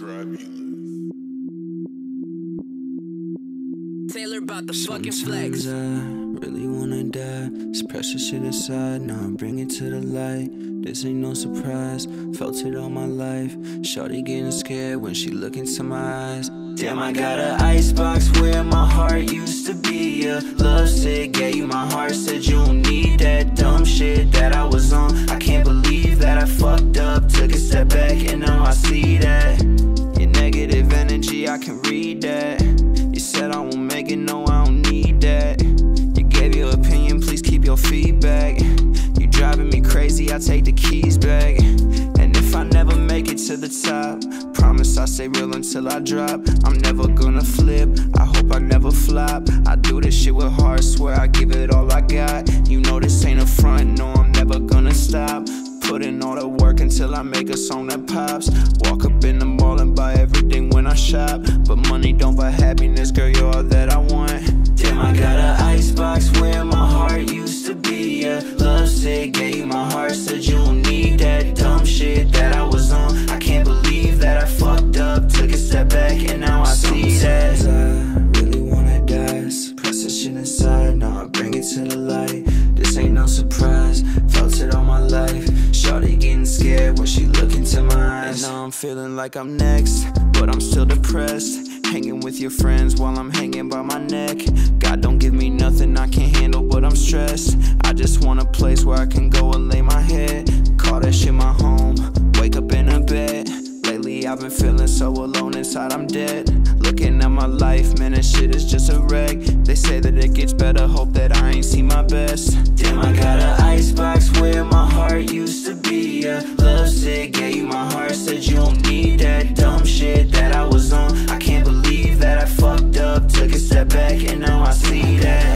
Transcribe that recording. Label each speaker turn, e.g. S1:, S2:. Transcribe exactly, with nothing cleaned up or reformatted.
S1: Taylor about the fucking flex.
S2: Sometimes I really wanna die. Suppress the shit aside, now I bring it to the light. This ain't no surprise, felt it all my life. Shawty getting scared when she look into my eyes. Damn, I got an icebox where my heart used to be. Yeah, love sick, gave you my heart, said you don't need that dumb shit that I was on. I can't believe that I fucked up, took a step back and now I see that. Your negative energy, I can read that. You said I won't make it, no, I don't need that. You gave your opinion, please keep your feedback. You driving me crazy, I take the keys back. And if I never make it to the top, promise I stay real until I drop. I'm never gonna flip, I hope I never flop. I do this shit with heart, swear I give it all I got. You know this ain't a front, no, I'm never gonna stop. Put in all the work until I make a song that pops. Walk up in the mall and buy everything when I shop. But money don't buy happiness, girl, you're all that I want. Damn, I got an icebox where my heart used to be. Yeah, love sick, gave you my heart, said you don't need that dumb shit that I was on. I can't believe that I fucked up, took a step back and now I see that. I really wanna die, suppress the shit inside, now I bring it to the light. This ain't no surprise, felt it all my life. Shawty getting scared when she look into my eyes. And now I'm feeling like I'm next, but I'm still depressed. Hanging with your friends while I'm hanging by my neck. God don't give me nothing I can't handle, but I'm stressed. I just want a place where I can go and lay my head. Call that shit my home, wake up in a bed. Lately I've been feeling so alone inside, I'm dead. Looking at my life, man, this shit is just a wreck. They say that it gets better, hope that I ain't seen my best. Damn, I got an icebox where my heart used to be. Yeah, love sick, gave you my heart, said you don't need that dumb shit that I was on. I can't believe that I fucked up, took a step back and now I see that.